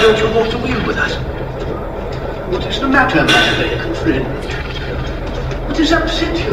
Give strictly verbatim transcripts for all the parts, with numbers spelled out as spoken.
don't you walk the wheel with us? What is the matter, my American friend? What has upset you?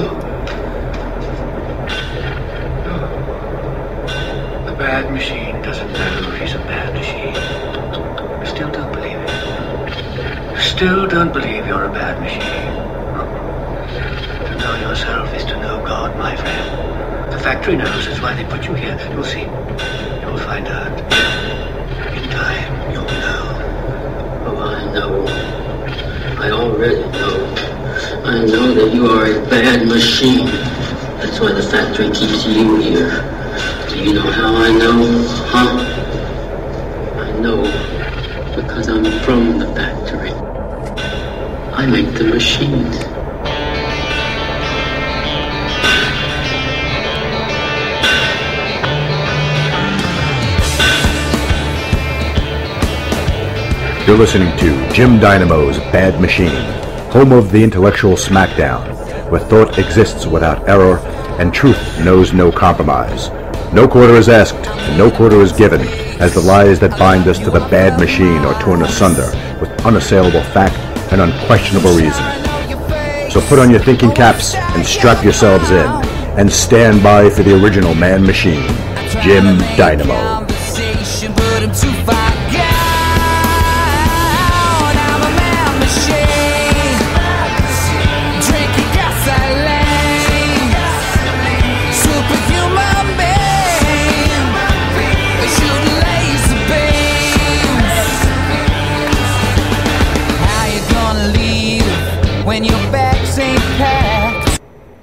Oh. A bad machine doesn't know he's a bad machine. You still don't believe it. You still don't believe you're a bad machine. To know yourself is to know God, my friend. The factory knows, that's why they put you here. You'll see. You'll find out. In time, you'll know. Oh, I know. I already know. I know that you are a bad machine. That's why the factory keeps you here. Do you know how I know, huh? I know because I'm from the factory. I make the machines. You're listening to Jim Dynamo's Bad Machine, home of the intellectual smackdown, where thought exists without error and truth knows no compromise. No quarter is asked, and no quarter is given, as the lies that bind us to the bad machine are torn asunder with unassailable fact and unquestionable reason. So put on your thinking caps and strap yourselves in, and stand by for the original man machine, Jim Dynamo. When your bags ain't packed.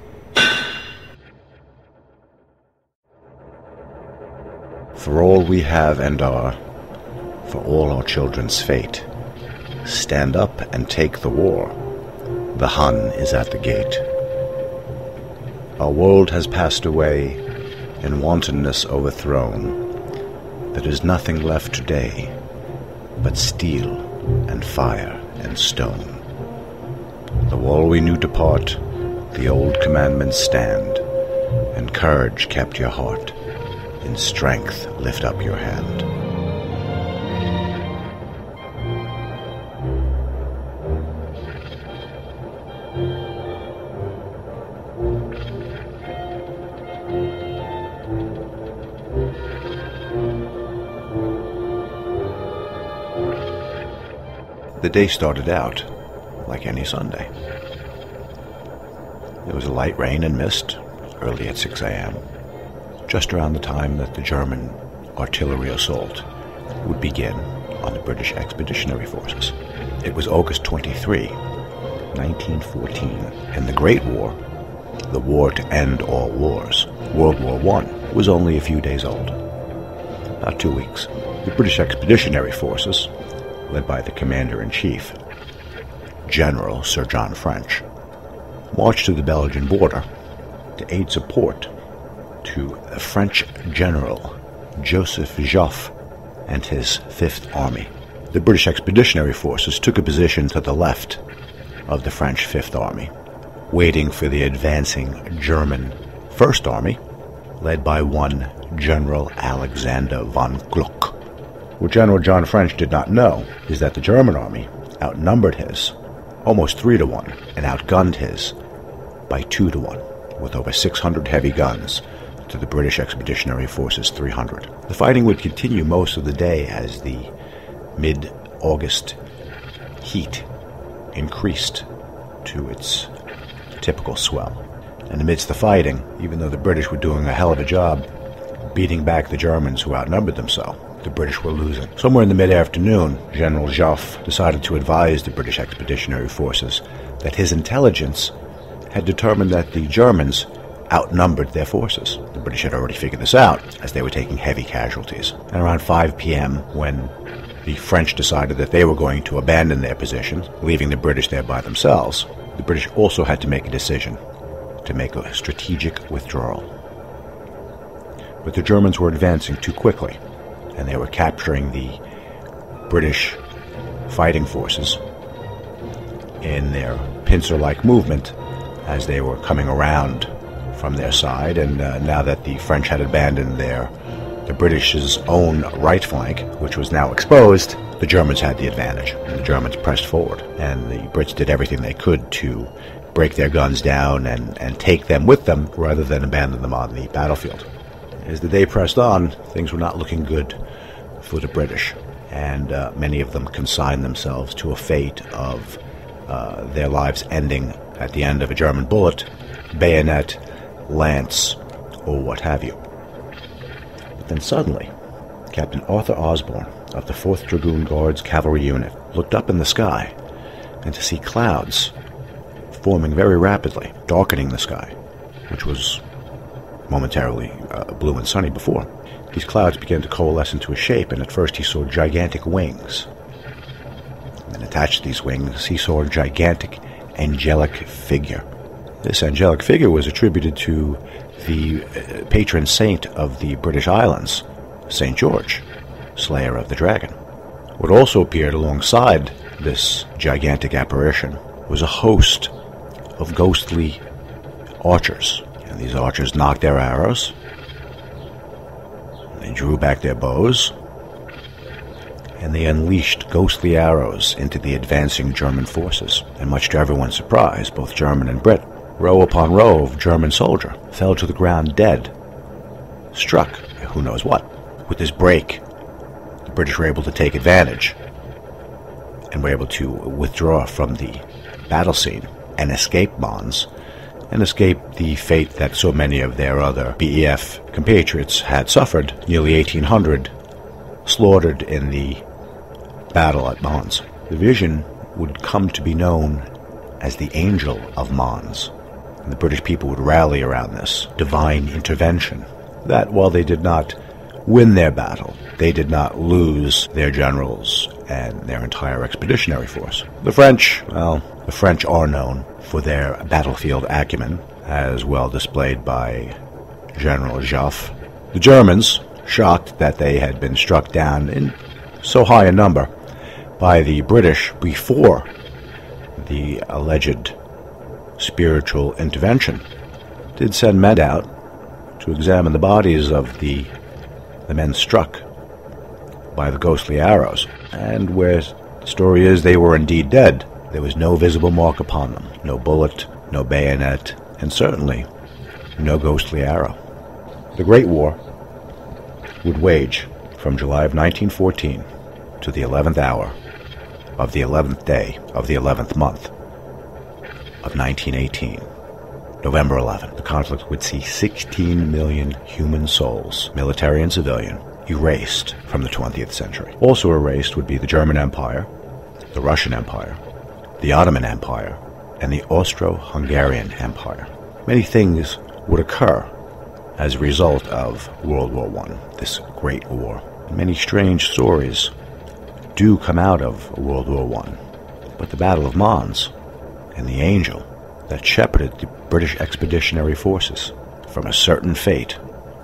For all we have and are, for all our children's fate, stand up and take the war. The Hun is at the gate. Our world has passed away, in wantonness overthrown. There is nothing left today but steel and fire and stone. The wall we knew depart, the old commandments stand, and courage kept your heart, in strength lift up your hand. The day started out like any Sunday. There was a light rain and mist early at six a.m., just around the time that the German artillery assault would begin on the British Expeditionary Forces. It was August twenty-third, nineteen fourteen, and the Great War, the war to end all wars, World War One, was only a few days old. About two weeks. The British Expeditionary Forces, led by the Commander-in-Chief, General Sir John French, marched to the Belgian border to aid support to the French General Joseph Joffre and his Fifth Army. The British Expeditionary Forces took a position to the left of the French Fifth Army, waiting for the advancing German First Army, led by one General Alexander von Gluck. What General John French did not know is that the German army outnumbered his almost three to one, and outgunned his by two to one, with over six hundred heavy guns to the British Expeditionary Force's three hundred. The fighting would continue most of the day as the mid-August heat increased to its typical swell. And amidst the fighting, even though the British were doing a hell of a job beating back the Germans who outnumbered them so, the British were losing. Somewhere in the mid-afternoon, General Joffre decided to advise the British Expeditionary Forces that his intelligence had determined that the Germans outnumbered their forces. The British had already figured this out, as they were taking heavy casualties. And around five p.m., when the French decided that they were going to abandon their position, leaving the British there by themselves, the British also had to make a decision to make a strategic withdrawal. But the Germans were advancing too quickly, and they were capturing the British fighting forces in their pincer-like movement as they were coming around from their side. And uh, now that the French had abandoned their the British's own right flank, which was now exposed, the Germans had the advantage. And the Germans pressed forward, and the Brits did everything they could to break their guns down and, and take them with them rather than abandon them on the battlefield. As the day pressed on, things were not looking good for the British, and uh, many of them consigned themselves to a fate of uh, their lives ending at the end of a German bullet, bayonet, lance, or what have you. But then suddenly, Captain Arthur Osborne of the fourth Dragoon Guards Cavalry Unit looked up in the sky, and to see clouds forming very rapidly, darkening the sky, which was momentarily uh, blue and sunny before. These clouds began to coalesce into a shape, and at first he saw gigantic wings. And attached to these wings, he saw a gigantic angelic figure. This angelic figure was attributed to the uh, patron saint of the British Islands, Saint George, slayer of the dragon. What also appeared alongside this gigantic apparition was a host of ghostly archers. And these archers knocked their arrows, they drew back their bows, and they unleashed ghostly arrows into the advancing German forces. And much to everyone's surprise, both German and Brit, row upon row of German soldier fell to the ground dead, struck, who knows what. With this break, the British were able to take advantage and were able to withdraw from the battle scene and escape Mons, and escape the fate that so many of their other B E F compatriots had suffered, nearly eighteen hundred slaughtered in the battle at Mons. The vision would come to be known as the Angel of Mons, and the British people would rally around this divine intervention, that while they did not win their battle, they did not lose their generals and their entire expeditionary force. The French, well, the French are known for their battlefield acumen, as well displayed by General Joffre. The Germans, shocked that they had been struck down in so high a number by the British before the alleged spiritual intervention, did send men out to examine the bodies of the, the men struck by the ghostly arrows, and where the story is they were indeed dead. There was no visible mark upon them, no bullet, no bayonet, and certainly no ghostly arrow. The Great War would wage from July of nineteen fourteen to the eleventh hour of the eleventh day of the eleventh month of nineteen eighteen. November eleventh, the conflict would see sixteen million human souls, military and civilian, erased from the twentieth century. Also erased would be the German Empire, the Russian Empire, the Ottoman Empire, and the Austro-Hungarian Empire. Many things would occur as a result of World War One, this great war. Many strange stories do come out of World War One, but the Battle of Mons and the angel that shepherded the British expeditionary forces from a certain fate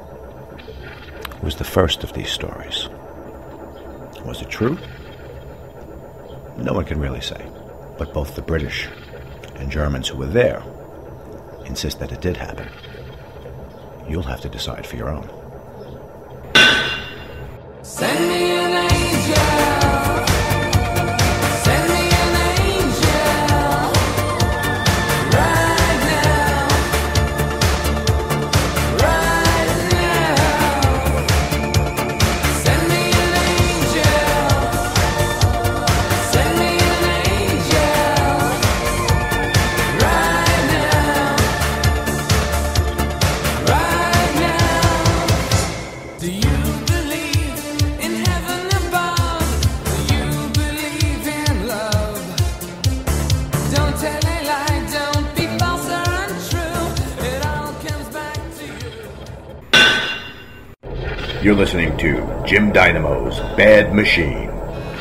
was the first of these stories. Was it true? No one can really say, but both the British and Germans who were there insist that it did happen. You'll have to decide for your own. Send me an angel. Send me an angel. Right now. Right now. Send me an angel. Send me an angel. Right now. Right now. Do you You're listening to Jim Dynamo's Bad Machine.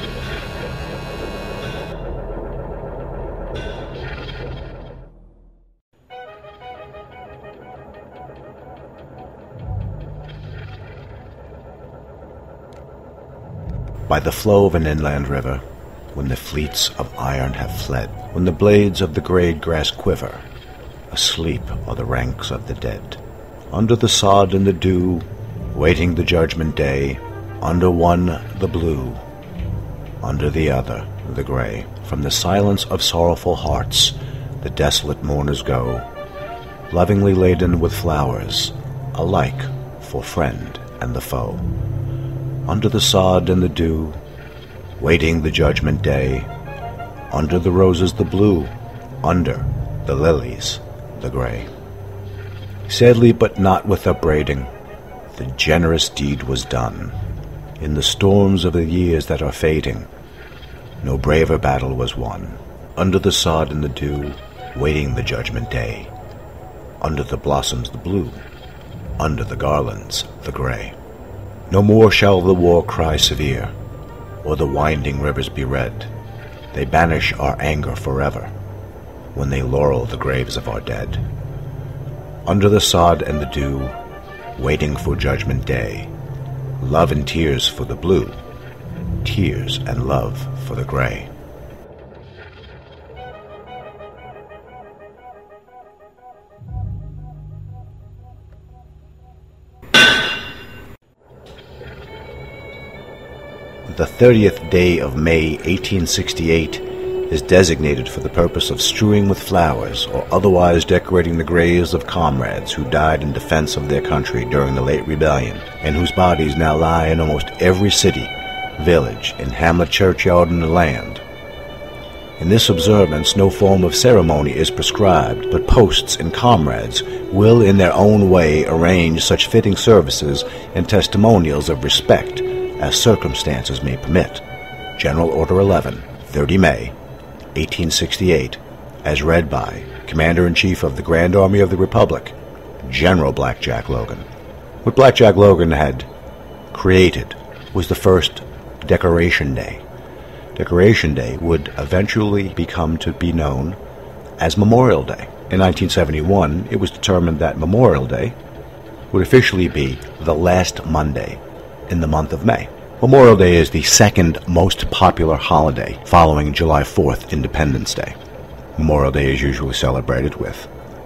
By the flow of an inland river, when the fleets of iron have fled, when the blades of the greyed grass quiver, asleep are the ranks of the dead. Under the sod and the dew, waiting the judgment day, under one the blue, under the other the gray. From the silence of sorrowful hearts the desolate mourners go, lovingly laden with flowers, alike for friend and the foe. Under the sod and the dew, waiting the judgment day, under the roses the blue, under the lilies the gray. Sadly, but not with upbraiding, the generous deed was done. In the storms of the years that are fading, no braver battle was won. Under the sod and the dew, waiting the judgment day, under the blossoms the blue, under the garlands the gray. No more shall the war cry severe, or the winding rivers be red. They banish our anger forever, when they laurel the graves of our dead. Under the sod and the dew, waiting for judgment day, love and tears for the blue, tears and love for the gray. The thirtieth day of May, eighteen sixty-eight, is designated for the purpose of strewing with flowers or otherwise decorating the graves of comrades who died in defense of their country during the late rebellion, and whose bodies now lie in almost every city, village, and hamlet churchyard in the land. In this observance, no form of ceremony is prescribed, but posts and comrades will in their own way arrange such fitting services and testimonials of respect as circumstances may permit. General Order eleven, the thirtieth of May, eighteen sixty-eight, as read by Commander-in-Chief of the Grand Army of the Republic, General Blackjack Logan. What Blackjack Logan had created was the first Decoration Day. Decoration Day would eventually become to be known as Memorial Day. In nineteen seventy-one, it was determined that Memorial Day would officially be the last Monday in the month of May. Memorial Day is the second most popular holiday following July fourth, Independence Day. Memorial Day is usually celebrated with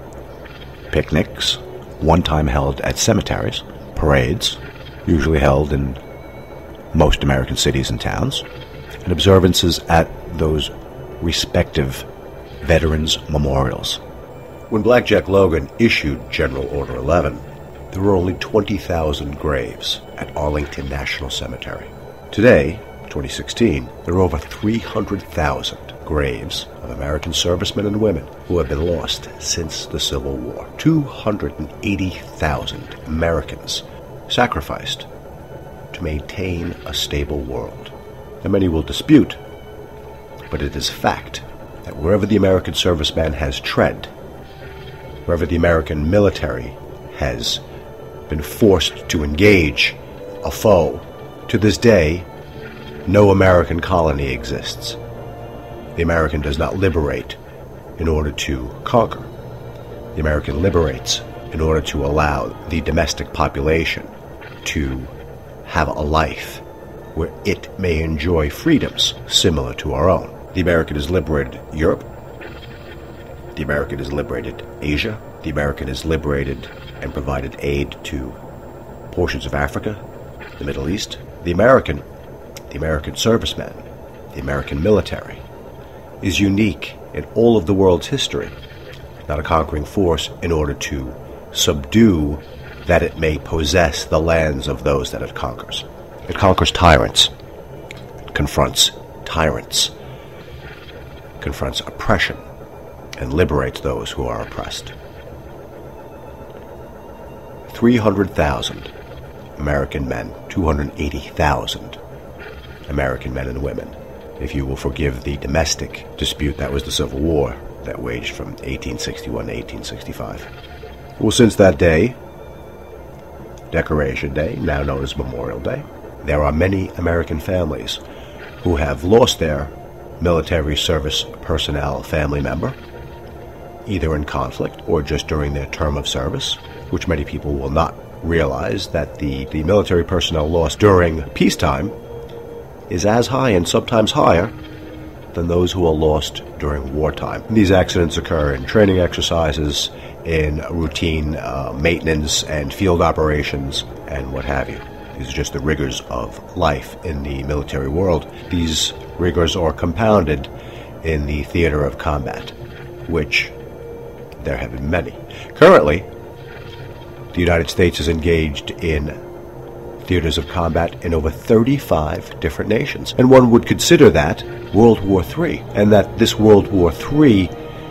picnics, one time held at cemeteries, parades, usually held in most American cities and towns, and observances at those respective veterans' memorials. When Blackjack Logan issued General Order eleven, there were only twenty thousand graves at Arlington National Cemetery. Today, twenty sixteen, there are over three hundred thousand graves of American servicemen and women who have been lost since the Civil War. two hundred eighty thousand Americans sacrificed to maintain a stable world. And many will dispute, but it is fact that wherever the American serviceman has tread, wherever the American military has been forced to engage a foe, to this day, no American colony exists. The American does not liberate in order to conquer. The American liberates in order to allow the domestic population to have a life where it may enjoy freedoms similar to our own. The American has liberated Europe. The American has liberated Asia. The American has liberated and provided aid to portions of Africa, the Middle East. The American, the American serviceman, the American military, is unique in all of the world's history, not a conquering force in order to subdue that it may possess the lands of those that it conquers. It conquers tyrants, it confronts tyrants, confronts oppression, and liberates those who are oppressed. three hundred thousand American men, two hundred eighty thousand American men and women, if you will forgive the domestic dispute that was the Civil War that waged from eighteen sixty-one to eighteen sixty-five. Well, since that day, Decoration Day, now known as Memorial Day, there are many American families who have lost their military service personnel family member, either in conflict or just during their term of service, which many people will not realize that the, the military personnel lost during peacetime is as high and sometimes higher than those who are lost during wartime. These accidents occur in training exercises, in routine uh, maintenance and field operations and what have you. These are just the rigors of life in the military world. These rigors are compounded in the theater of combat, which there have been many. Currently, the United States is engaged in theaters of combat in over thirty-five different nations. And one would consider that World War Three, and that this World War Three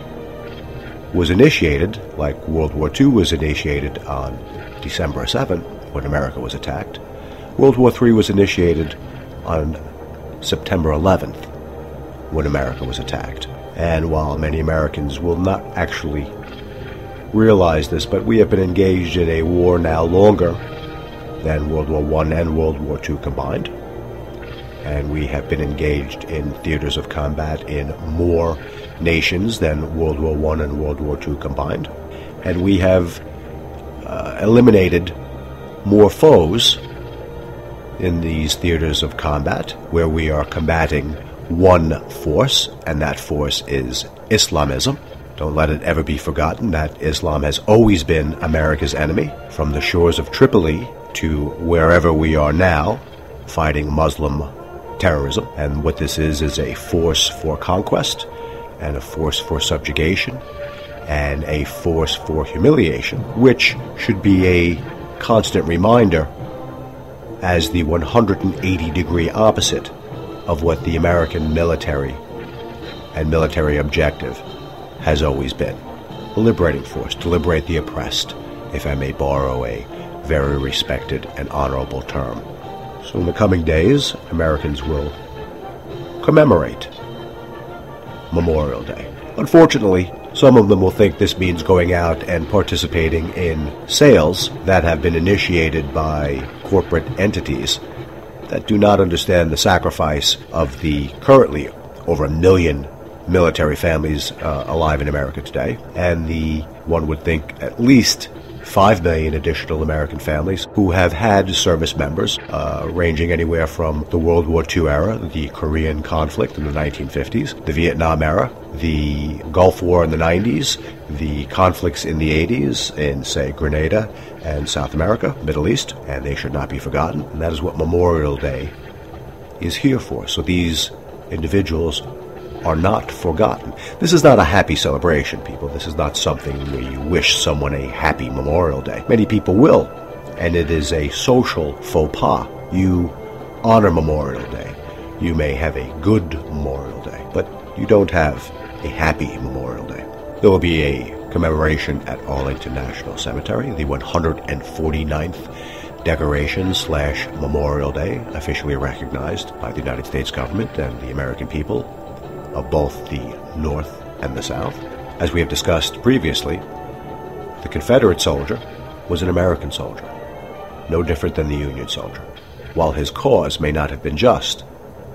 was initiated, like World War Two was initiated on December seventh, when America was attacked. World War Three was initiated on September eleventh, when America was attacked. And while many Americans will not actually realize this, but we have been engaged in a war now longer than World War One and World War Two combined. And we have been engaged in theaters of combat in more nations than World War One and World War Two combined. And we have uh, eliminated more foes in these theaters of combat, where we are combating one force, and that force is Islamism. Don't let it ever be forgotten that Islam has always been America's enemy, from the shores of Tripoli to wherever we are now, fighting Muslim terrorism. And what this is is a force for conquest, and a force for subjugation, and a force for humiliation, which should be a constant reminder as the one hundred eighty degree opposite of what the American military and military objective has always been. A liberating force, to liberate the oppressed, if I may borrow a very respected and honorable term. So in the coming days, Americans will commemorate Memorial Day. Unfortunately, some of them will think this means going out and participating in sales that have been initiated by corporate entities that do not understand the sacrifice of the currently over a million military families uh, alive in America today, and the, one would think, at least five million additional American families who have had service members, uh, ranging anywhere from the World War Two era, the Korean conflict in the nineteen fifties, the Vietnam era, the Gulf War in the nineties, the conflicts in the eighties in, say, Grenada and South America, Middle East, and they should not be forgotten. And that is what Memorial Day is here for. So these individuals are not forgotten. This is not a happy celebration, people. This is not something where you wish someone a happy Memorial Day. Many people will, and it is a social faux pas. You honor Memorial Day. You may have a good Memorial Day, but you don't have a happy Memorial Day. There will be a commemoration at Arlington National Cemetery, the one hundred forty-ninth decoration slash Memorial Day, officially recognized by the United States government and the American people of both the North and the South. As we have discussed previously, the Confederate soldier was an American soldier, no different than the Union soldier. While his cause may not have been just,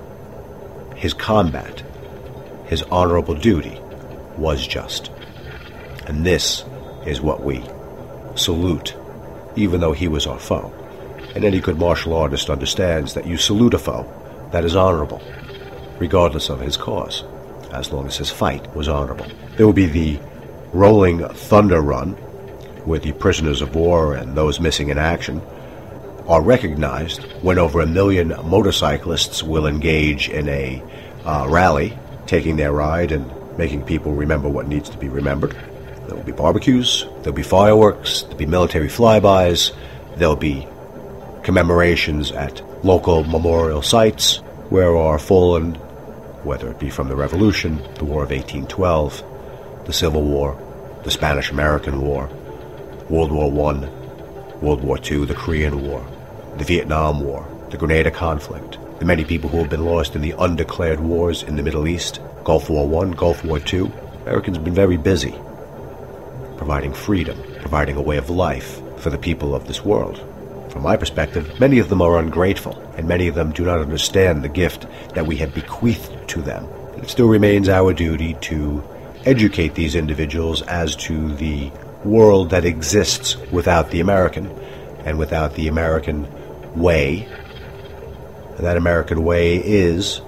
his combat, his honorable duty, was just. And this is what we salute, even though he was our foe. And any good martial artist understands that you salute a foe that is honorable, regardless of his cause, as long as his fight was honorable. There will be the Rolling Thunder Run, where the prisoners of war and those missing in action are recognized, when over a million motorcyclists will engage in a uh, rally, taking their ride and making people remember what needs to be remembered. There will be barbecues, there will be fireworks, there will be military flybys, there will be commemorations at local memorial sites where our fallen, whether it be from the Revolution, the War of eighteen twelve, the Civil War, the Spanish-American War, World War One, World War Two, the Korean War, the Vietnam War, the Grenada conflict, the many people who have been lost in the undeclared wars in the Middle East, Gulf War One, Gulf War Two. Americans have been very busy providing freedom, providing a way of life for the people of this world. From my perspective, many of them are ungrateful, and many of them do not understand the gift that we have bequeathed to them. It still remains our duty to educate these individuals as to the world that exists without the American, and without the American way. And that American way is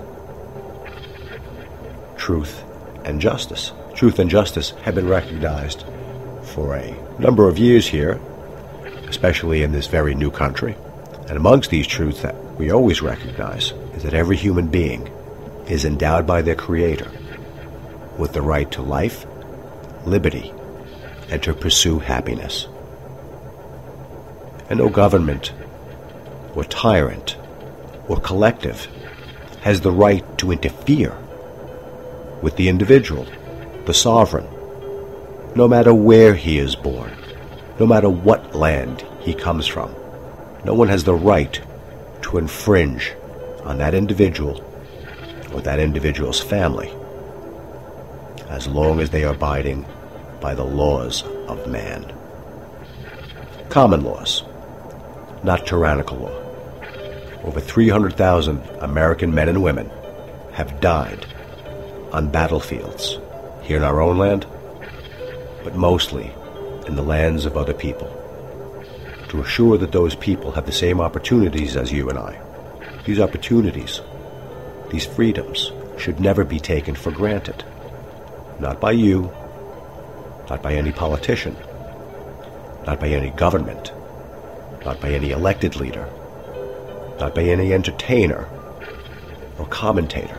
truth and justice. Truth and justice have been recognized for a number of years here, especially in this very new country. And amongst these truths that we always recognize is that every human being is endowed by their Creator with the right to life, liberty, and to pursue happiness. And no government or tyrant or collective has the right to interfere with the individual, the sovereign, no matter where he is born, no matter what land he comes from. No one has the right to infringe on that individual or that individual's family, as long as they are abiding by the laws of man. Common laws, not tyrannical law. Over three hundred thousand American men and women have died on battlefields here in our own land, but mostly in the lands of other people, to assure that those people have the same opportunities as you and I. These opportunities, these freedoms, should never be taken for granted. Not by you, not by any politician, not by any government, not by any elected leader, not by any entertainer or commentator,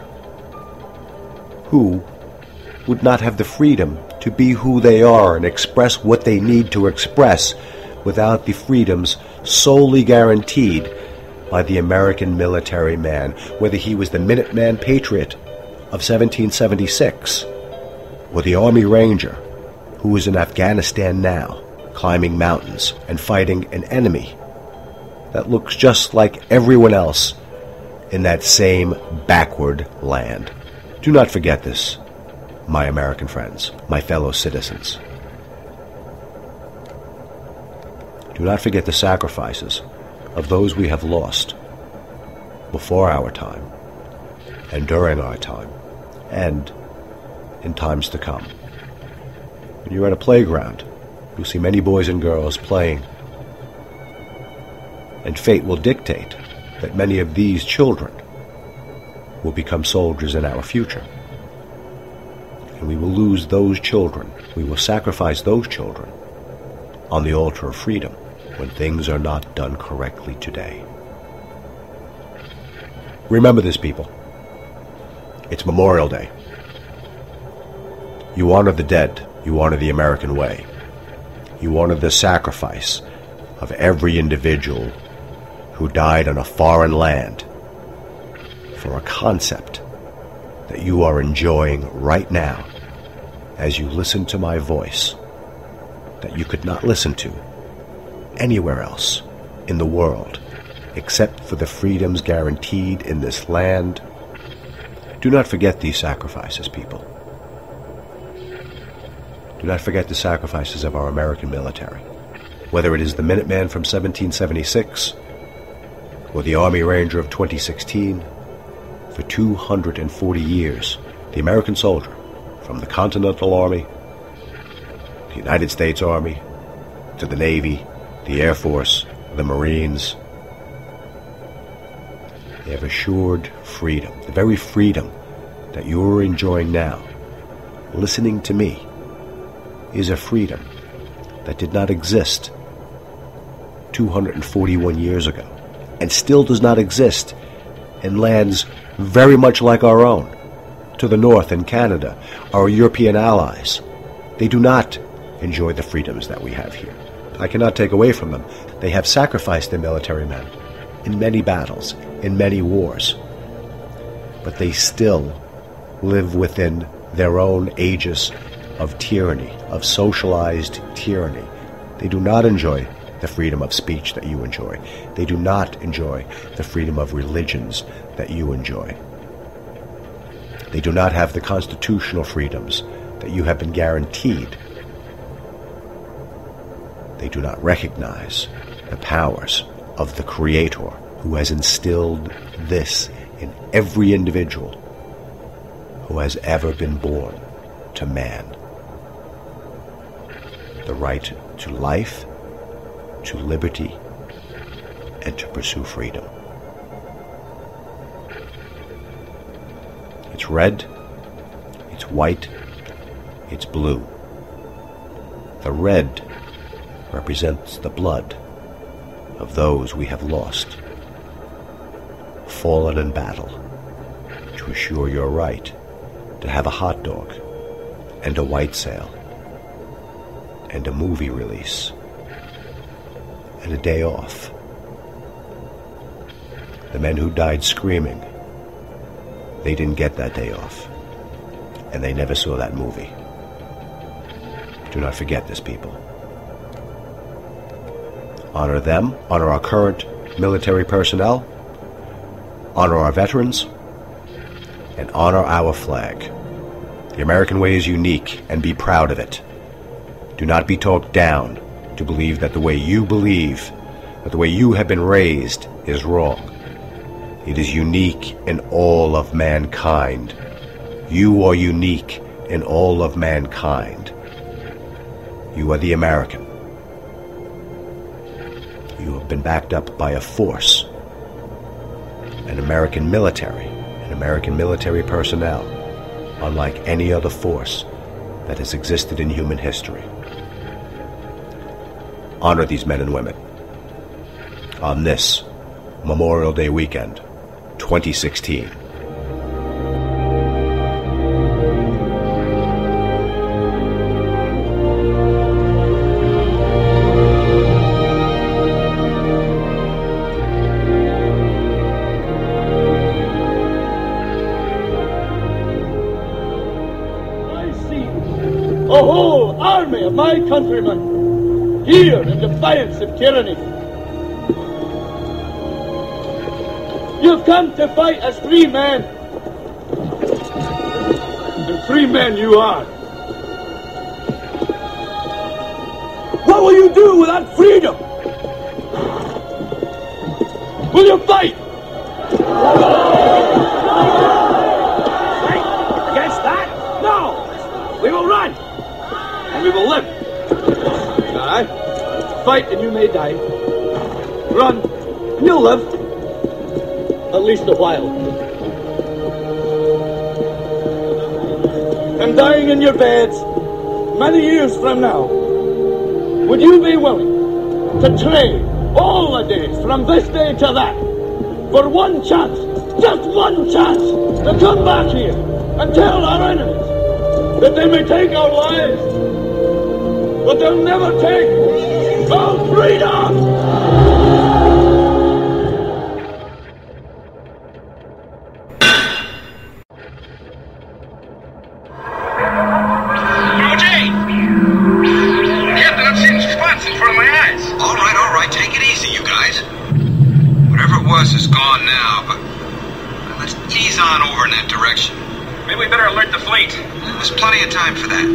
who would not have the freedom to be who they are and express what they need to express without the freedoms solely guaranteed by the American military man, whether he was the Minuteman Patriot of seventeen seventy-six or the Army Ranger who is in Afghanistan now, climbing mountains and fighting an enemy that looks just like everyone else in that same backward land. Do not forget this, my American friends, my fellow citizens. Do not forget the sacrifices of those we have lost before our time, and during our time, and in times to come. When you're at a playground, you'll see many boys and girls playing, and fate will dictate that many of these children will become soldiers in our future. And we will lose those children, we will sacrifice those children on the altar of freedom when things are not done correctly today. Remember this, people. It's Memorial Day. You honor the dead. You honor the American way. You honor the sacrifice of every individual who died on a foreign land for a concept that you are enjoying right now as you listen to my voice, that you could not listen to anywhere else in the world except for the freedoms guaranteed in this land. Do not forget these sacrifices, people. Do not forget the sacrifices of our American military, whether it is the Minuteman from seventeen seventy-six or the Army Ranger of twenty sixteen. For two hundred forty years, the American soldier, from the Continental Army, the United States Army, to the Navy, the Air Force, the Marines, they have assured freedom, the very freedom that you are enjoying now. Listening to me is a freedom that did not exist two hundred forty-one years ago, and still does not exist in lands very much like our own, to the north in Canada, our European allies. They do not enjoy the freedoms that we have here. I cannot take away from them. They have sacrificed their military men in many battles, in many wars, but they still live within their own aegis of tyranny, of socialized tyranny. They do not enjoy the freedom of speech that you enjoy. They do not enjoy the freedom of religions that you enjoy. They do not have the constitutional freedoms that you have been guaranteed. They do not recognize the powers of the Creator who has instilled this in every individual who has ever been born to man. The right to life, to liberty, and to pursue freedom. It's red, it's white, it's blue. The red represents the blood of those we have lost, fallen in battle, to assure your right to have a hot dog and a white sale and a movie release and a day off. The men who died screaming, they didn't get that day off, and they never saw that movie. Do not forget this, people. Honor them, honor our current military personnel, honor our veterans, and honor our flag. The American way is unique, and be proud of it. Do not be talked down to believe that the way you believe, that the way you have been raised, is wrong. It is unique in all of mankind. You are unique in all of mankind. You are the American. You have been backed up by a force, an American military, an American military personnel, unlike any other force that has existed in human history. Honor these men and women on this Memorial Day weekend, twenty sixteen. A whole army of my countrymen here in defiance of tyranny. You've come to fight as free men, and free men you are. What will you do without freedom? Will you fight? Fight against that? No! We will run! And we will live. Aye. Fight and you may die. Run and you'll live. At least a while. And dying in your beds many years from now, would you be willing to trade all the days from this day to that for one chance, just one chance, to come back here and tell our enemies that they may take our lives, but they'll never take our freedom! Captain, I'm seeing spots in front of my eyes. All right, all right, take it easy, you guys. Whatever it was is gone now, but let's ease on over in that direction. Maybe we better alert the fleet. There's plenty of time for that.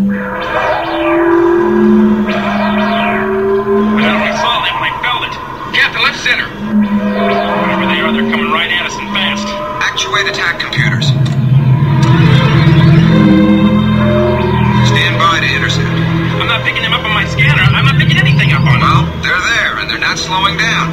I only saw them when I felt it. Captain, left center. Whatever they are, they're coming right at us and fast. Actuate attack computers. Stand by to intercept. I'm not picking them up on my scanner. I'm not picking anything up on them. Well, they're there, and they're not slowing down.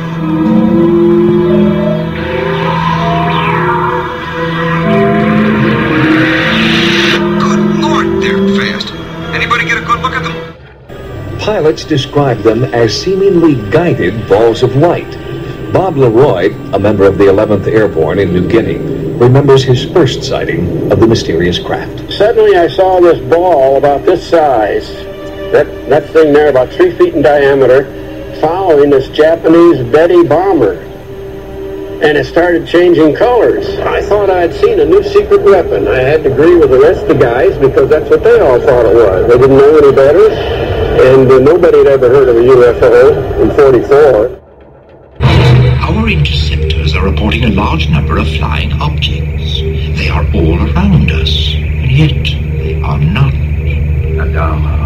Good Lord, they're fast. Anybody get a good look at them? Pilots describe them as seemingly guided balls of light. Bob Leroy, a member of the eleventh Airborne in New Guinea, remembers his first sighting of the mysterious craft. Suddenly I saw this ball about this size, that, that thing there about three feet in diameter, following this Japanese Betty bomber. And it started changing colors. I thought I had seen a new secret weapon. I had to agree with the rest of the guys because that's what they all thought it was. They didn't know any better, and uh, nobody had ever heard of a U F O in forty-four. Our interceptors are reporting a large number of flying objects. They are all around us, and yet they are not. Adama.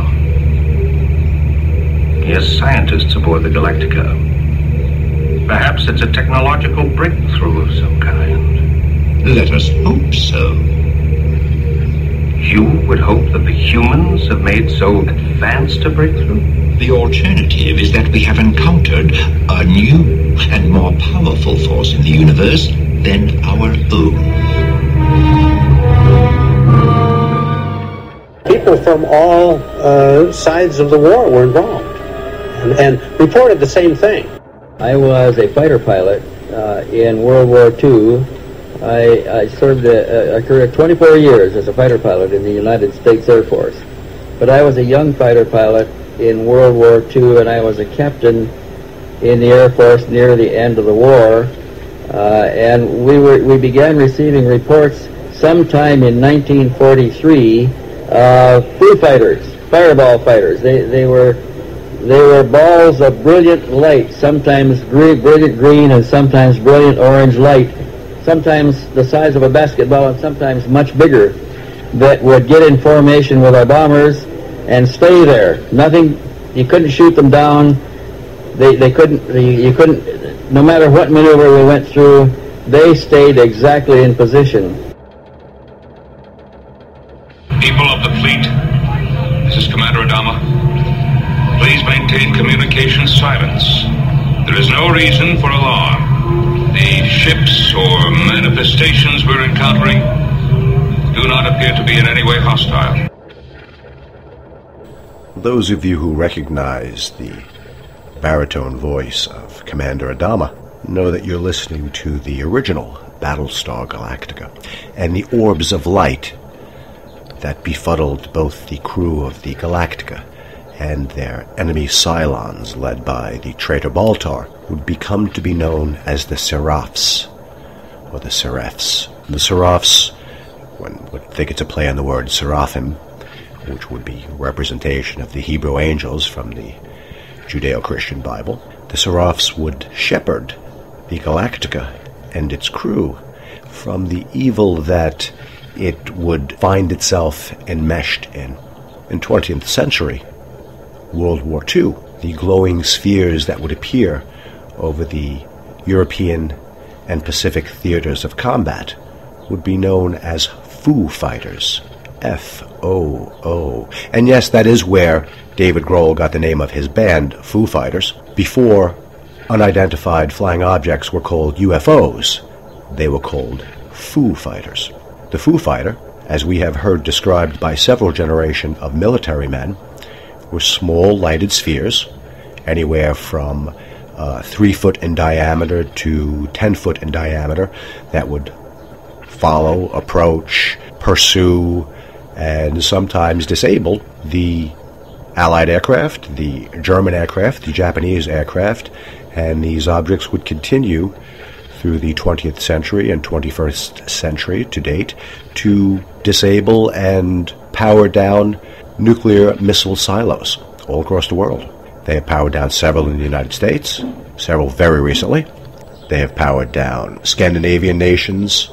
Yes, scientists aboard the Galactica. Perhaps it's a technological breakthrough of some kind. Let us hope so. You would hope that the humans have made so advanced a breakthrough? The alternative is that we have encountered a new and more powerful force in the universe than our own. People people from all uh, sides of the war were involved and, and reported the same thing. I was a fighter pilot uh, in World War Two. I, I served a, a career of twenty-four years as a fighter pilot in the United States Air Force. But I was a young fighter pilot in World War Two, and I was a captain in the Air Force near the end of the war. Uh, and we were we began receiving reports sometime in nineteen forty-three of Foo Fighters, fireball fighters. They they were they were balls of brilliant light, sometimes green, brilliant green and sometimes brilliant orange light, sometimes the size of a basketball and sometimes much bigger, that would get in formation with our bombers and stay there. Nothing, you couldn't shoot them down. They they couldn't you couldn't, no matter what maneuver we went through, they stayed exactly in position. People of the fleet, this is Commander Adama. Please maintain communication silence. There is no reason for alarm. The ships or manifestations we're encountering do not appear to be in any way hostile. Those of you who recognize the baritone voice of Commander Adama know that you're listening to the original Battlestar Galactica, and the orbs of light that befuddled both the crew of the Galactica and their enemy Cylons, led by the traitor Baltar, would become to be known as the Seraphs, or the Seraphs. The Seraphs, one would think it's a play on the word Seraphim, which would be representation of the Hebrew angels from the Judeo-Christian Bible. The Seraphs would shepherd the Galactica and its crew from the evil that it would find itself enmeshed in. In twentieth century, World War Two, the glowing spheres that would appear over the European and Pacific theaters of combat would be known as Foo Fighters. F O O. And yes, that is where David Grohl got the name of his band, Foo Fighters. Before unidentified flying objects were called U F Os, they were called Foo Fighters. The Foo Fighter, as we have heard described by several generations of military men, were small lighted spheres, anywhere from uh, three foot in diameter to ten foot in diameter, that would follow, approach, pursue, and sometimes disable the Allied aircraft, the German aircraft, the Japanese aircraft, and these objects would continue through the twentieth century and twenty-first century to date to disable and power down nuclear missile silos all across the world. They have powered down several in the United States, several very recently. They have powered down Scandinavian nations'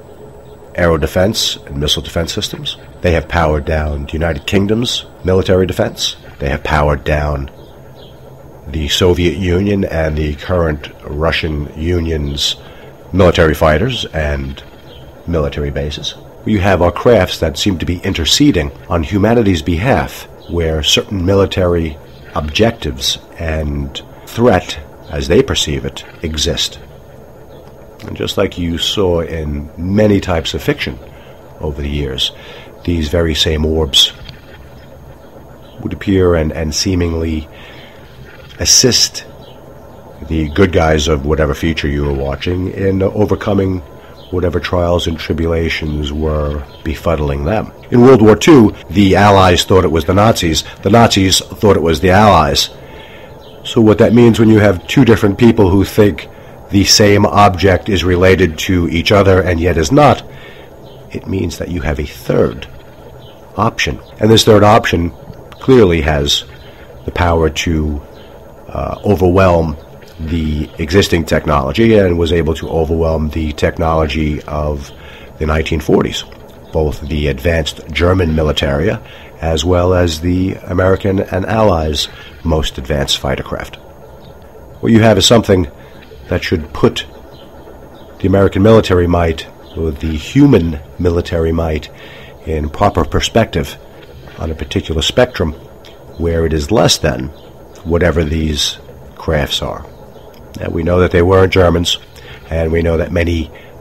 aero defense and missile defense systems. They have powered down the United Kingdom's military defense. They have powered down the Soviet Union and the current Russian Union's military fighters and military bases. You have our crafts that seem to be interceding on humanity's behalf, where certain military objectives and threat, as they perceive it, exist. And just like you saw in many types of fiction over the years, these very same orbs would appear and, and seemingly assist the good guys of whatever feature you were watching in overcoming whatever trials and tribulations were befuddling them. In World War Two, the Allies thought it was the Nazis. The Nazis thought it was the Allies. So what that means when you have two different people who think the same object is related to each other and yet is not, it means that you have a third option. And this third option clearly has the power to uh, overwhelm the existing technology, and was able to overwhelm the technology of the nineteen forties, both the advanced German military as well as the American and Allies' most advanced fighter craft. What you have is something that should put the American military might, or the human military might, in proper perspective on a particular spectrum where it is less than whatever these crafts are. And we know that they weren't Germans, and we know that many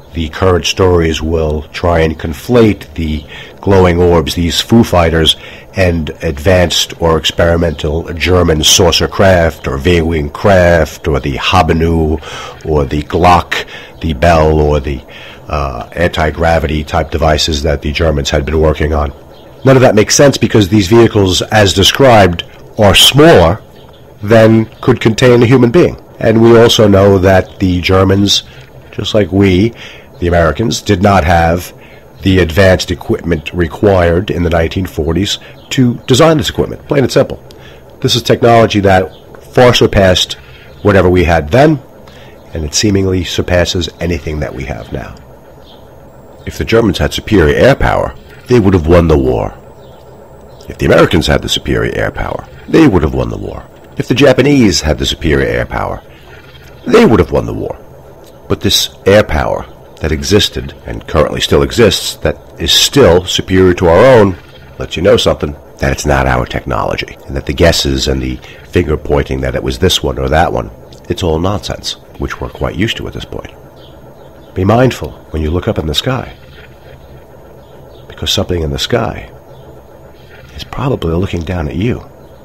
the current stories will try and conflate the glowing orbs, these Foo Fighters, and advanced or experimental German saucer craft or V-wing craft or the Habanu or the Glock, the Bell, or the uh, anti-gravity type devices that the Germans had been working on. None of that makes sense because these vehicles, as described, are smaller than could contain a human being. And we also know that the Germans, just like we, the Americans, did not have the advanced equipment required in the nineteen forties to design this equipment, plain and simple. This is technology that far surpassed whatever we had then, and it seemingly surpasses anything that we have now. If the Germans had superior air power, they would have won the war. If the Americans had the superior air power, they would have won the war. If the Japanese had the superior air power, they would have won the war. But this air power that existed, and currently still exists, that is still superior to our own, lets you know something, that it's not our technology, and that the guesses and the finger-pointing that it was this one or that one, it's all nonsense, which we're quite used to at this point. Be mindful when you look up in the sky, because something in the sky is probably looking down at you.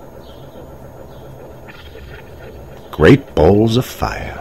Great bowls of fire.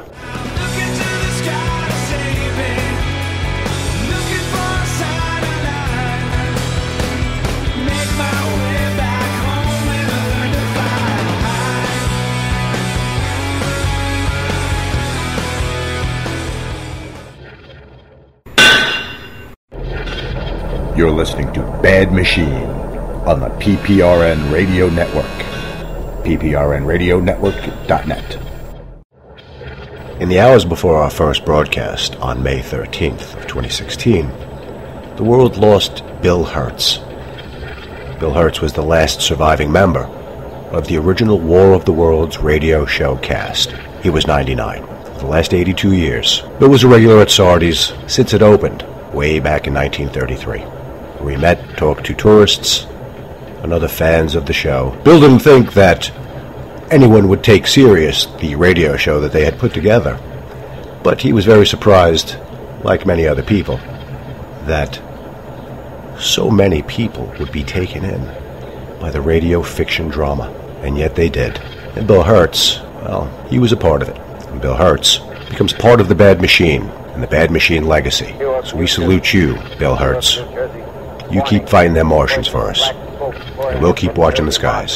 You're listening to Bad Machine on the P P R N Radio Network. P P R N radio network dot net. In the hours before our first broadcast on May thirteenth of twenty sixteen, the world lost Bill Hertz. Bill Hertz was the last surviving member of the original War of the Worlds radio show cast. He was ninety-nine. For the last eighty-two years, Bill was a regular at Sardi's since it opened way back in nineteen thirty-three. We met, talked to tourists and other fans of the show. Bill didn't think that anyone would take serious the radio show that they had put together, but he was very surprised, like many other people, that so many people would be taken in by the radio fiction drama, and yet they did. And Bill Hertz, well, he was a part of it. And Bill Hertz becomes part of the Bad Machine and the Bad Machine legacy. So we salute you, Bill Hertz. You keep fighting them Martians for us, and we'll keep watching the skies.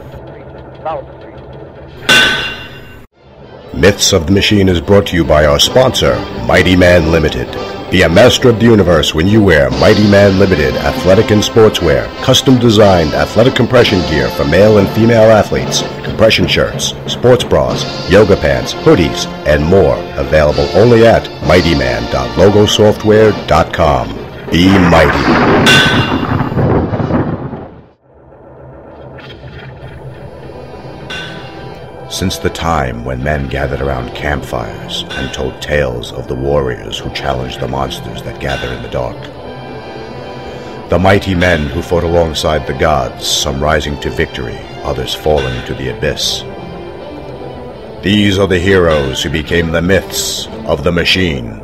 Myths of the Machine is brought to you by our sponsor, Mighty Man Limited. Be a master of the universe when you wear Mighty Man Limited athletic and sportswear, custom-designed athletic compression gear for male and female athletes, compression shirts, sports bras, yoga pants, hoodies, and more. Available only at mighty man dot logo software dot com. Be mighty. Since the time when men gathered around campfires and told tales of the warriors who challenged the monsters that gather in the dark, the mighty men who fought alongside the gods, some rising to victory, others falling to the abyss. These are the heroes who became the myths of the machine.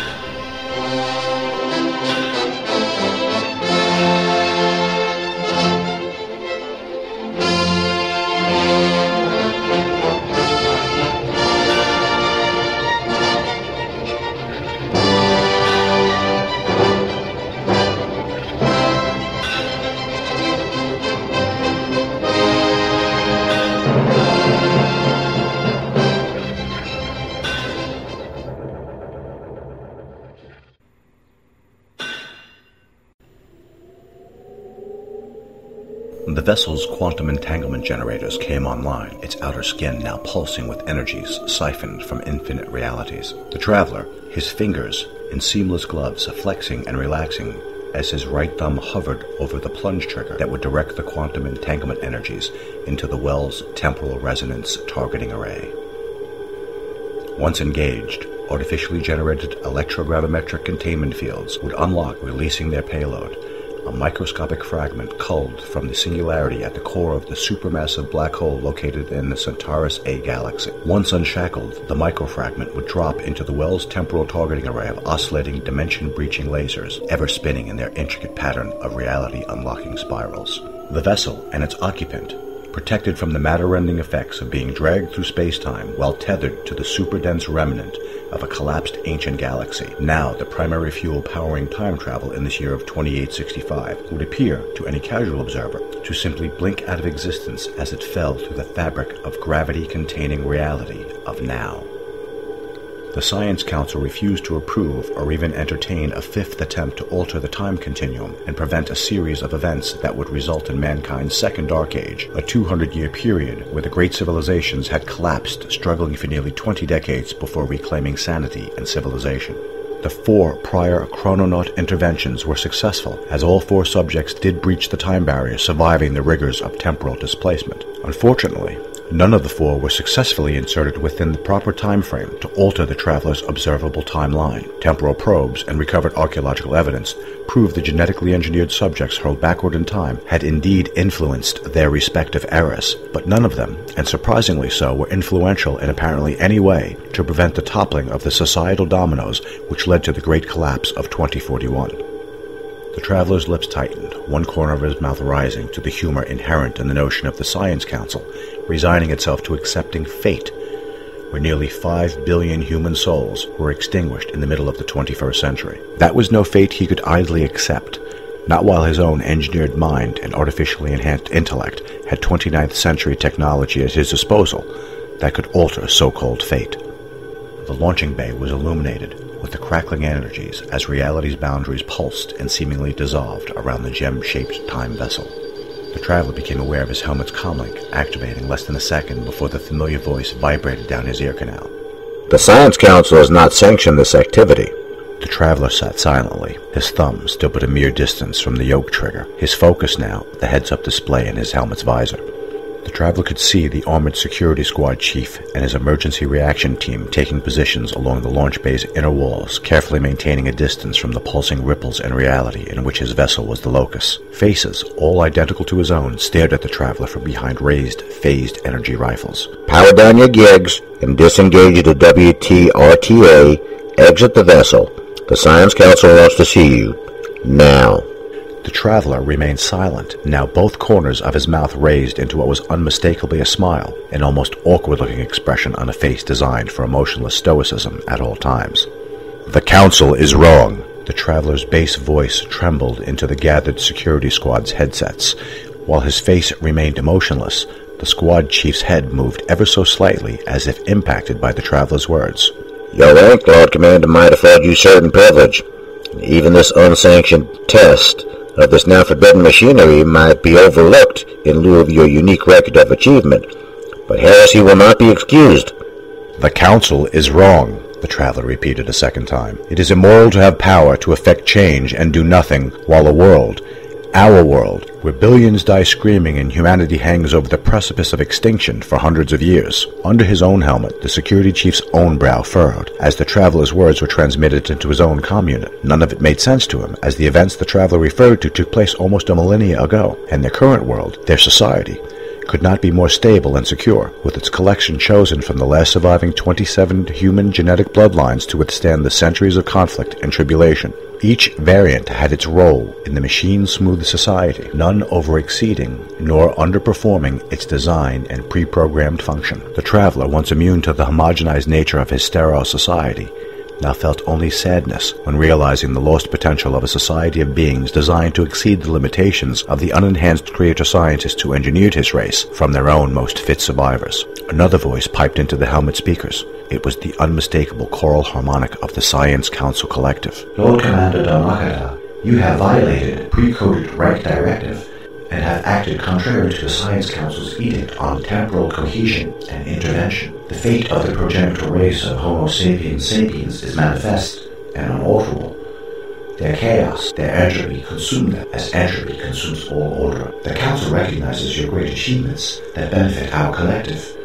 The vessel's quantum entanglement generators came online, its outer skin now pulsing with energies siphoned from infinite realities. The traveler, his fingers in seamless gloves, flexing and relaxing as his right thumb hovered over the plunge trigger that would direct the quantum entanglement energies into the Wells Temporal Resonance Targeting Array. Once engaged, artificially generated electrogravimetric containment fields would unlock, releasing their payload, a microscopic fragment culled from the singularity at the core of the supermassive black hole located in the Centaurus A galaxy. Once unshackled, the microfragment would drop into the Wells temporal targeting array of oscillating dimension-breaching lasers, ever spinning in their intricate pattern of reality-unlocking spirals. The vessel and its occupant, protected from the matter-rending effects of being dragged through space-time while tethered to the super-dense remnant of a collapsed ancient galaxy, now the primary fuel powering time travel in this year of twenty-eight sixty-five, would appear, to any casual observer, to simply blink out of existence as it fell through the fabric of gravity-containing reality of now. The Science Council refused to approve or even entertain a fifth attempt to alter the time continuum and prevent a series of events that would result in mankind's second Dark Age, a two hundred year period where the great civilizations had collapsed, struggling for nearly twenty decades before reclaiming sanity and civilization. The four prior chrononaut interventions were successful, as all four subjects did breach the time barrier, surviving the rigors of temporal displacement. Unfortunately, none of the four were successfully inserted within the proper time frame to alter the traveler's observable timeline. Temporal probes and recovered archaeological evidence proved the genetically engineered subjects hurled backward in time had indeed influenced their respective eras, but none of them, and surprisingly so, were influential in apparently any way to prevent the toppling of the societal dominoes which led to the great collapse of twenty forty-one. The traveler's lips tightened, one corner of his mouth rising to the humor inherent in the notion of the Science Council resigning itself to accepting fate, where nearly five billion human souls were extinguished in the middle of the twenty-first century. That was no fate he could idly accept, not while his own engineered mind and artificially enhanced intellect had twenty-ninth century technology at his disposal that could alter so-called fate. The launching bay was illuminated with the crackling energies as reality's boundaries pulsed and seemingly dissolved around the gem-shaped time vessel. The traveler became aware of his helmet's comlink activating less than a second before the familiar voice vibrated down his ear canal. The Science Council has not sanctioned this activity. The traveler sat silently, his thumb still but a mere distance from the yoke trigger, his focus now the heads-up display in his helmet's visor. The traveler could see the armored security squad chief and his emergency reaction team taking positions along the launch bay's inner walls, carefully maintaining a distance from the pulsing ripples and reality in which his vessel was the locus. Faces, all identical to his own, stared at the traveler from behind raised, phased energy rifles. Power down your gigs and disengage the W T R T A. Exit the vessel. The Science Council wants to see you. Now. The traveler remained silent, now both corners of his mouth raised into what was unmistakably a smile, an almost awkward-looking expression on a face designed for emotionless stoicism at all times. The Council is wrong. The traveler's bass voice trembled into the gathered security squad's headsets. While his face remained emotionless, the squad chief's head moved ever so slightly as if impacted by the traveler's words. Your rank, Lord Commander, might afford you certain privilege. Even this unsanctioned test of this now forbidden machinery might be overlooked in lieu of your unique record of achievement, but heresy will not be excused. The Council is wrong, the traveler repeated a second time. It is immoral to have power to effect change and do nothing while a world, our world, where billions die screaming and humanity hangs over the precipice of extinction for hundreds of years. Under his own helmet, the security chief's own brow furrowed, as the traveler's words were transmitted into his own comm unit. None of it made sense to him, as the events the traveler referred to took place almost a millennia ago, and their current world, their society, could not be more stable and secure, with its collection chosen from the last surviving twenty-seven human genetic bloodlines to withstand the centuries of conflict and tribulation. Each variant had its role in the machine-smooth society, none over-exceeding nor underperforming its design and pre-programmed function. The traveler, once immune to the homogenized nature of his sterile society, now felt only sadness when realizing the lost potential of a society of beings designed to exceed the limitations of the unenhanced creator scientists who engineered his race from their own most fit survivors. Another voice piped into the helmet speakers. It was the unmistakable choral harmonic of the Science Council Collective. Lord Commander Dharmakata, you have violated pre-coded rank directive and have acted contrary to the Science Council's edict on temporal cohesion and intervention. The fate of the progenitor race of Homo sapiens sapiens is manifest and unalterable. Their chaos, their entropy, consume them as entropy consumes all order. The Council recognizes your great achievements that benefit our collective.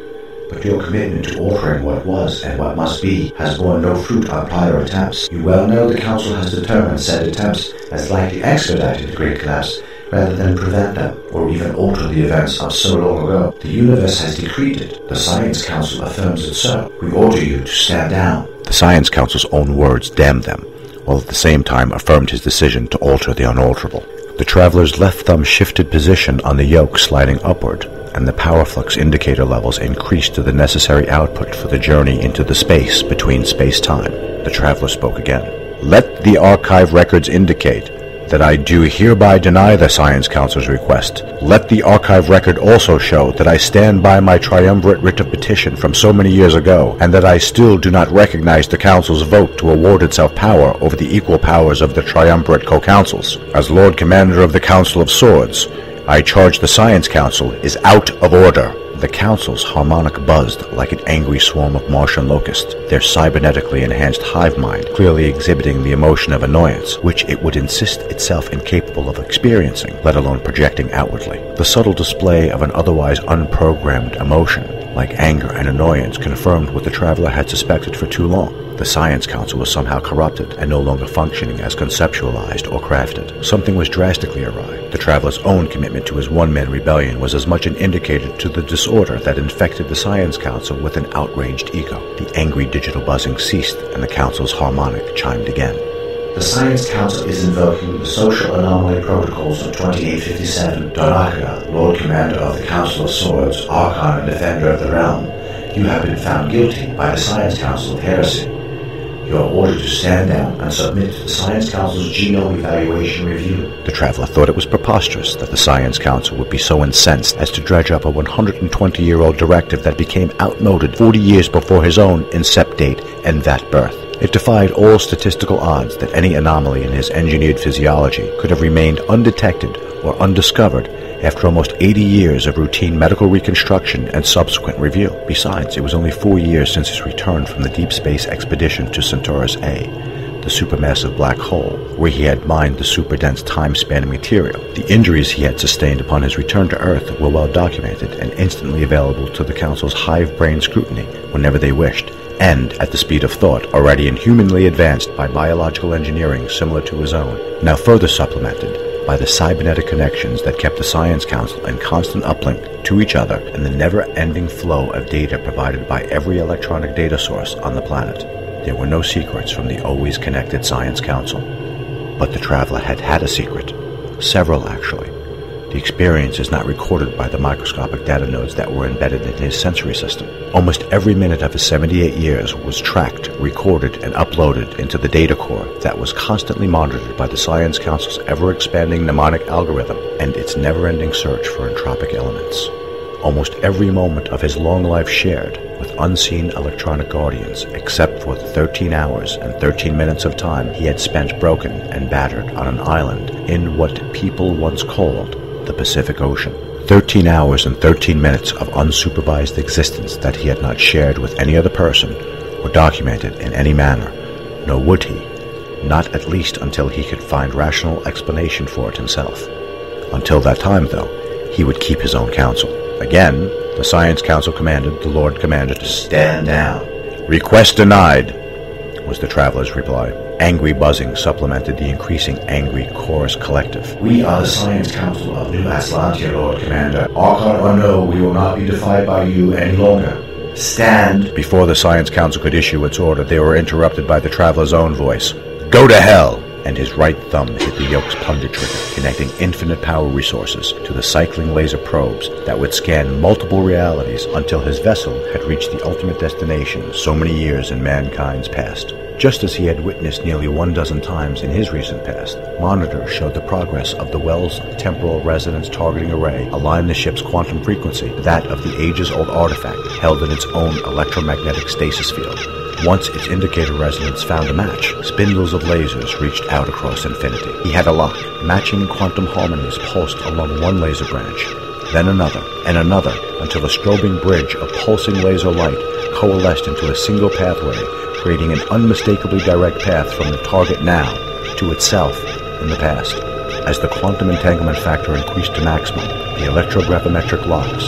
but your commitment to altering what was and what must be has borne no fruit on prior attempts. You well know the Council has determined said attempts as likely expedited the Great Collapse rather than prevent them or even alter the events of so long ago. The universe has decreed it. The Science Council affirms it so. We order you to stand down. The Science Council's own words damned them, while at the same time affirmed his decision to alter the unalterable. The traveler's left thumb shifted position on the yoke sliding upward, and the power flux indicator levels increased to the necessary output for the journey into the space between space-time. The traveler spoke again. Let the archive records indicate that I do hereby deny the Science Council's request. Let the archive record also show that I stand by my triumvirate writ of petition from so many years ago, and that I still do not recognize the Council's vote to award itself power over the equal powers of the triumvirate co-councils. As Lord Commander of the Council of Swords, I charge the Science Council is out of order. The Council's harmonic buzzed like an angry swarm of Martian locusts, their cybernetically enhanced hive mind clearly exhibiting the emotion of annoyance, which it would insist itself incapable of experiencing, let alone projecting outwardly. The subtle display of an otherwise unprogrammed emotion, like anger and annoyance, confirmed what the traveler had suspected for too long. The Science Council was somehow corrupted and no longer functioning as conceptualized or crafted. Something was drastically awry. The traveler's own commitment to his one-man rebellion was as much an indicator to the disorder that infected the Science Council with an outraged ego. The angry digital buzzing ceased and the Council's harmonic chimed again. The Science Council is invoking the Social Anomaly Protocols of twenty-eight fifty-seven. Donakada, Lord Commander of the Council of Swords, Archon and Defender of the Realm, you have been found guilty by the Science Council of heresy. You are ordered to stand down and submit to the Science Council's genome evaluation review. The traveler thought it was preposterous that the Science Council would be so incensed as to dredge up a one hundred twenty-year-old directive that became outmoded forty years before his own incept date and that birth. It defied all statistical odds that any anomaly in his engineered physiology could have remained undetected or undiscovered after almost eighty years of routine medical reconstruction and subsequent review. Besides, it was only four years since his return from the deep space expedition to Centaurus A, the supermassive black hole, where he had mined the super-dense time-spanning material. The injuries he had sustained upon his return to Earth were well documented and instantly available to the Council's hive-brain scrutiny whenever they wished, and at the speed of thought already inhumanly advanced by biological engineering similar to his own, now further supplemented by the cybernetic connections that kept the Science Council in constant uplink to each other and the never-ending flow of data provided by every electronic data source on the planet. There were no secrets from the always connected Science Council. But the traveler had had a secret. Several, actually. The experience is not recorded by the microscopic data nodes that were embedded in his sensory system. Almost every minute of his seventy-eight years was tracked, recorded, and uploaded into the data core that was constantly monitored by the Science Council's ever-expanding mnemonic algorithm and its never-ending search for entropic elements. Almost every moment of his long life shared with unseen electronic guardians, except for the thirteen hours and thirteen minutes of time he had spent broken and battered on an island in what people once called the Pacific Ocean. Thirteen hours and thirteen minutes of unsupervised existence that he had not shared with any other person or documented in any manner, nor would he, not at least until he could find rational explanation for it himself. Until that time, though, he would keep his own counsel. Again, the Science Council commanded the Lord Commander to stand down. Request denied, was the traveler's reply. Angry buzzing supplemented the increasing angry chorus collective. We are the Science Council of New Atlantia, Lord Commander. Archon or no, we will not be defied by you any longer. Stand. Before the Science Council could issue its order, they were interrupted by the traveler's own voice. Go to hell! And his right thumb hit the yoke's plunger trigger, connecting infinite power resources to the cycling laser probes that would scan multiple realities until his vessel had reached the ultimate destination so many years in mankind's past. Just as he had witnessed nearly one dozen times in his recent past, monitors showed the progress of the Wells Temporal Resonance Targeting Array align the ship's quantum frequency to that of the ages-old artifact held in its own electromagnetic stasis field. Once its indicator resonance found a match, spindles of lasers reached out across infinity. He had a lock. Matching quantum harmonies pulsed along one laser branch, then another, and another, until a strobing bridge of pulsing laser light coalesced into a single pathway, creating an unmistakably direct path from the target now to itself in the past. As the quantum entanglement factor increased to maximum, the electrogravimetric locks,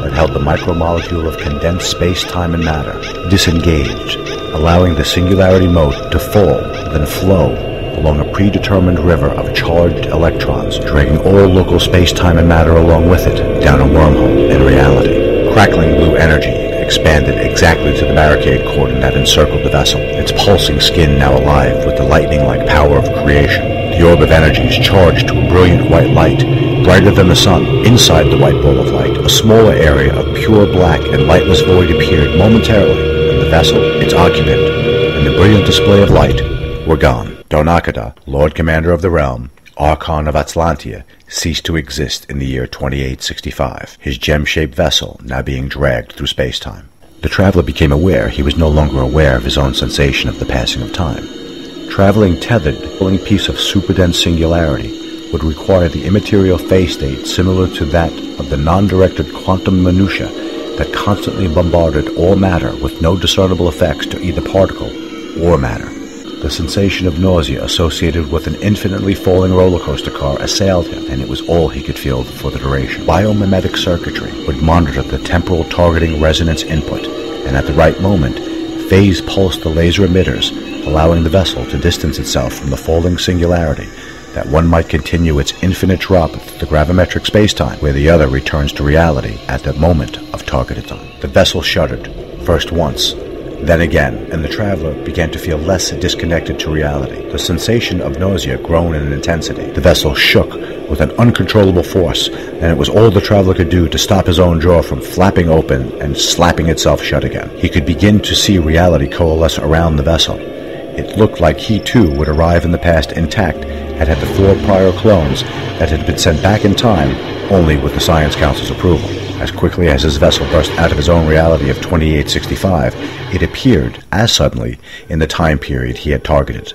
that held the micromolecule of condensed space, time, and matter disengaged, allowing the singularity mote to fall, then flow along a predetermined river of charged electrons, dragging all local space, time, and matter along with it down a wormhole in reality. Crackling blue energy expanded exactly to the barricade cordon that encircled the vessel, its pulsing skin now alive with the lightning-like power of creation. The orb of energies charged to a brilliant white light, brighter than the sun. Inside the white ball of light, a smaller area of pure black and lightless void appeared momentarily, and the vessel, its occupant, and the brilliant display of light were gone. Donakada, Lord Commander of the Realm, Archon of Atlantia, ceased to exist in the year twenty-eight sixty-five, his gem-shaped vessel now being dragged through space-time. The traveler became aware he was no longer aware of his own sensation of the passing of time. Traveling tethered, a rolling piece of superdense singularity would require the immaterial phase state similar to that of the non-directed quantum minutia that constantly bombarded all matter with no discernible effects to either particle or matter. The sensation of nausea associated with an infinitely falling roller coaster car assailed him, and it was all he could feel for the duration. Biomimetic circuitry would monitor the temporal targeting resonance input, and at the right moment, phase pulse the laser emitters, allowing the vessel to distance itself from the falling singularity, that one might continue its infinite drop to the gravimetric spacetime, where the other returns to reality at the moment of targeted time. The vessel shuddered, first once, then again, and the traveler began to feel less disconnected to reality. The sensation of nausea grown in intensity. The vessel shook with an uncontrollable force, and it was all the traveler could do to stop his own jaw from flapping open and slapping itself shut again. He could begin to see reality coalesce around the vessel. It looked like he too would arrive in the past intact, and had the four prior clones that had been sent back in time, only with the Science Council's approval. As quickly as his vessel burst out of his own reality of twenty-eight sixty-five, it appeared, as suddenly, in the time period he had targeted.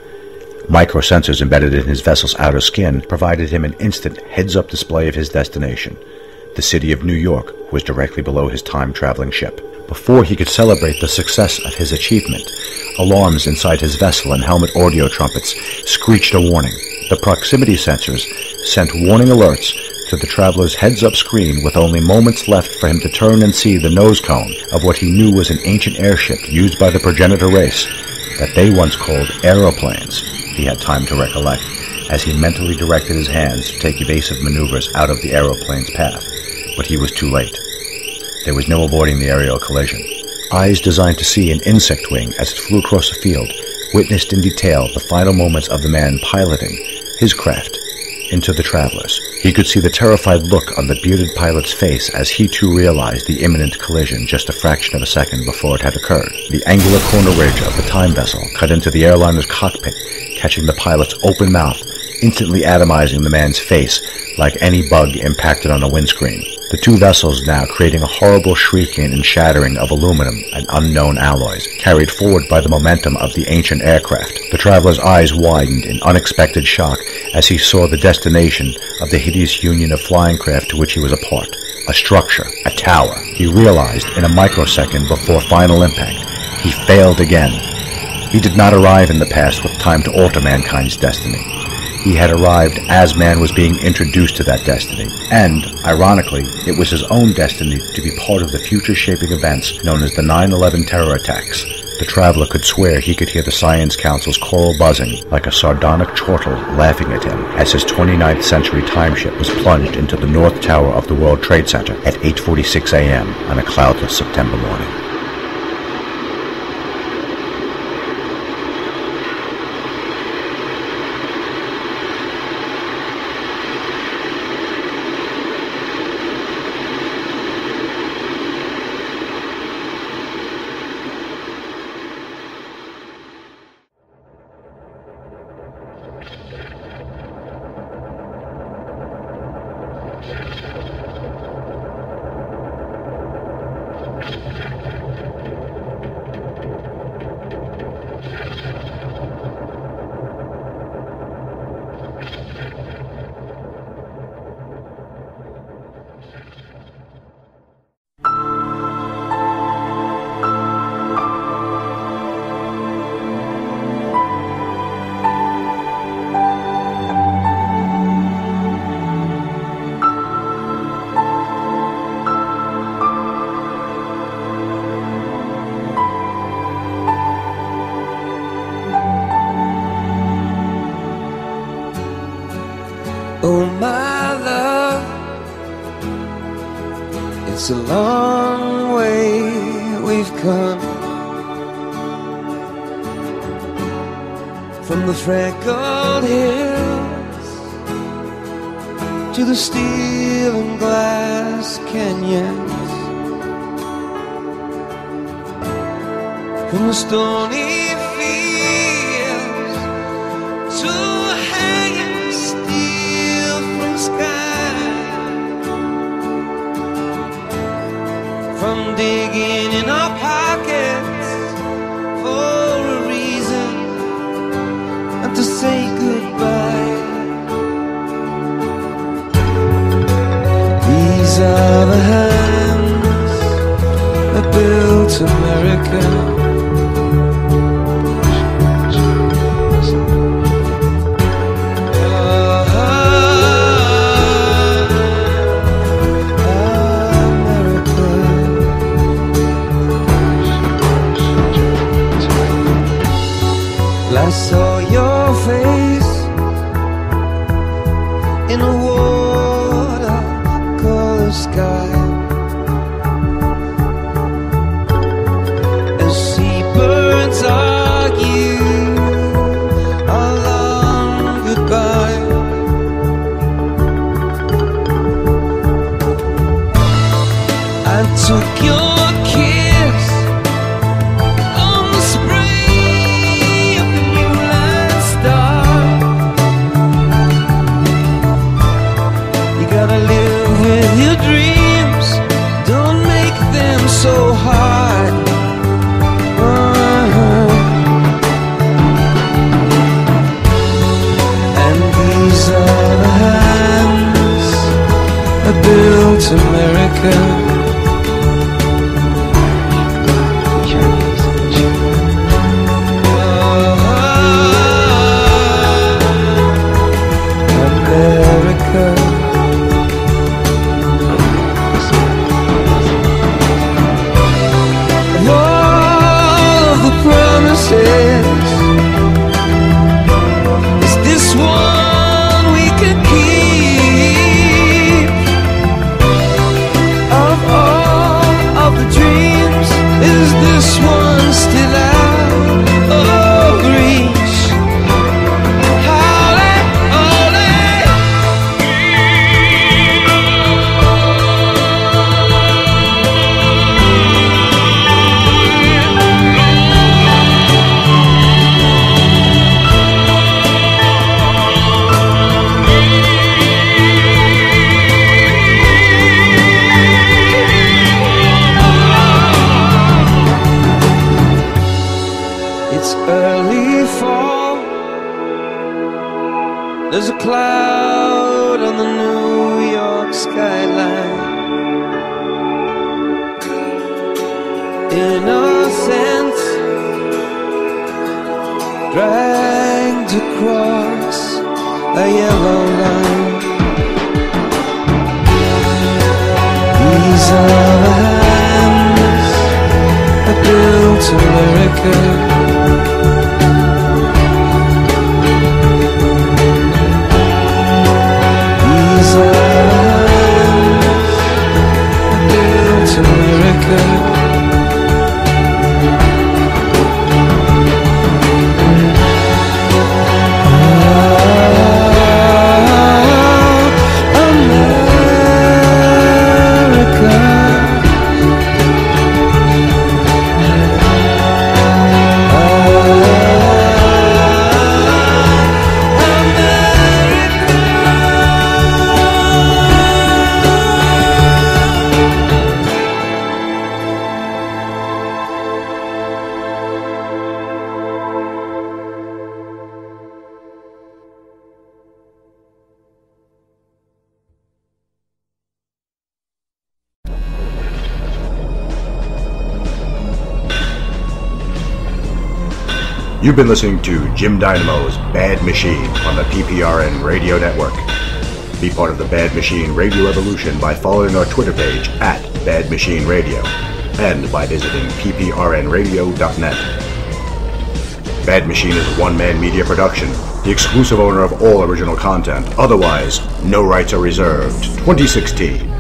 Microsensors embedded in his vessel's outer skin provided him an instant heads-up display of his destination. The city of New York was directly below his time-traveling ship. Before he could celebrate the success of his achievement, alarms inside his vessel and helmet audio trumpets screeched a warning. The proximity sensors sent warning alerts to the traveler's heads-up screen with only moments left for him to turn and see the nose cone of what he knew was an ancient airship used by the progenitor race that they once called aeroplanes. He had time to recollect as he mentally directed his hands to take evasive maneuvers out of the aeroplane's path, but he was too late. There was no avoiding the aerial collision. Eyes designed to see an insect wing as it flew across the field witnessed in detail the final moments of the man piloting his craft into the travelers. He could see the terrified look on the bearded pilot's face as he too realized the imminent collision just a fraction of a second before it had occurred. The angular corner ridge of the time vessel cut into the airliner's cockpit, catching the pilot's open mouth, instantly atomizing the man's face like any bug impacted on a windscreen. The two vessels now creating a horrible shrieking and shattering of aluminum and unknown alloys, carried forward by the momentum of the ancient aircraft. The traveler's eyes widened in unexpected shock as he saw the destination of the hideous union of flying craft to which he was a part. A structure, a tower. He realized in a microsecond before final impact, he failed again. He did not arrive in the past with time to alter mankind's destiny. He had arrived as man was being introduced to that destiny, and, ironically, it was his own destiny to be part of the future-shaping events known as the nine eleven terror attacks. The traveler could swear he could hear the Science Council's choral buzzing like a sardonic chortle laughing at him as his twenty-ninth century timeship was plunged into the North Tower of the World Trade Center at eight forty-six a.m. on a cloudless September morning. Oh my love, it's a long way we've come from the freckled hills to the steel and glass canyons, from the stony fields to hanging steel from the sky, from digging in our pockets for a reason and to say goodbye. These are the hands that built America. I saw your face in a watercolor sky as seabirds argue a long goodbye. I took your kiss on the spray of the new line star. You gotta live with your dreams, don't make them so hard. Uh-huh. And these are the hands that built America. Is this one we can keep? Of all of the dreams, is this one still out of reach? Howley, early fall, there's a cloud on the New York skyline. Innocence dragged across a yellow line. These are the hands that built America. America. You've been listening to Jim Dynamo's Bad Machine on the P P R N Radio Network. Be part of the Bad Machine Radio Evolution by following our Twitter page at Bad Machine Radio and by visiting P P R N radio dot net. Bad Machine is a one-man media production, the exclusive owner of all original content. Otherwise, no rights are reserved. twenty sixteen.